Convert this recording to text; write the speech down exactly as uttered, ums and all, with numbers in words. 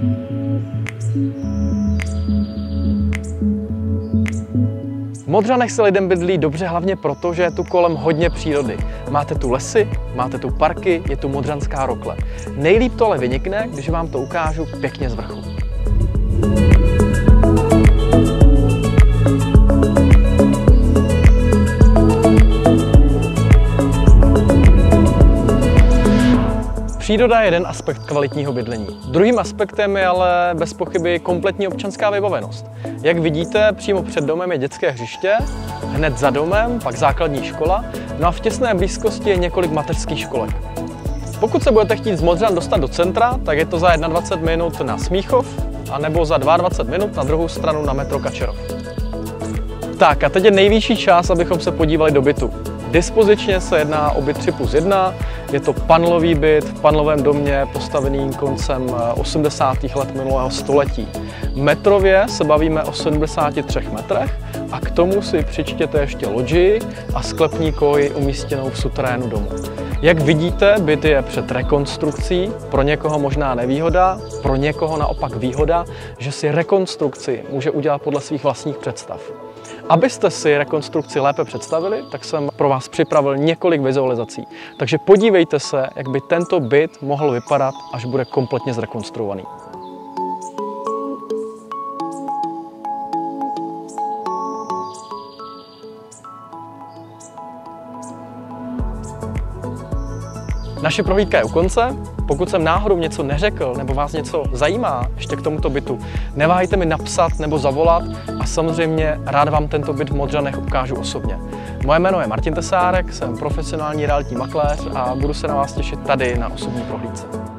V Modřanech se lidem bydlí dobře hlavně proto, že je tu kolem hodně přírody. Máte tu lesy, máte tu parky, je tu modřanská rokle. Nejlíp to ale vynikne, když vám to ukážu pěkně z vrchu. Příroda je jeden aspekt kvalitního bydlení. Druhým aspektem je ale bez pochyby kompletní občanská vybavenost. Jak vidíte, přímo před domem je dětské hřiště, hned za domem pak základní škola, no a v těsné blízkosti je několik mateřských školek. Pokud se budete chtít z Modřan dostat do centra, tak je to za dvacet jedna minut na Smíchov, anebo za dvacet dva minut na druhou stranu na metro Kačerov. Tak a teď je nejvyšší čas, abychom se podívali do bytu. Dispozičně se jedná o byt tři plus jedna, je to panelový byt v panelovém domě postavený koncem osmdesátých let minulého století. Metrově se bavíme o sedmdesáti třech metrech a k tomu si přičtěte ještě loďii a sklepní koji umístěnou v suterénu domu. Jak vidíte, byt je před rekonstrukcí, pro někoho možná nevýhoda, pro někoho naopak výhoda, že si rekonstrukci může udělat podle svých vlastních představ. Abyste si rekonstrukci lépe představili, tak jsem pro vás připravil několik vizualizací. Takže podívejte se, jak by tento byt mohl vypadat, až bude kompletně zrekonstruovaný. Naše prohlídka je u konce. Pokud jsem náhodou něco neřekl nebo vás něco zajímá ještě k tomuto bytu, neváhejte mi napsat nebo zavolat a samozřejmě rád vám tento byt v Modřanech ukážu osobně. Moje jméno je Martin Tesárek, jsem profesionální realitní makléř a budu se na vás těšit tady na osobní prohlídce.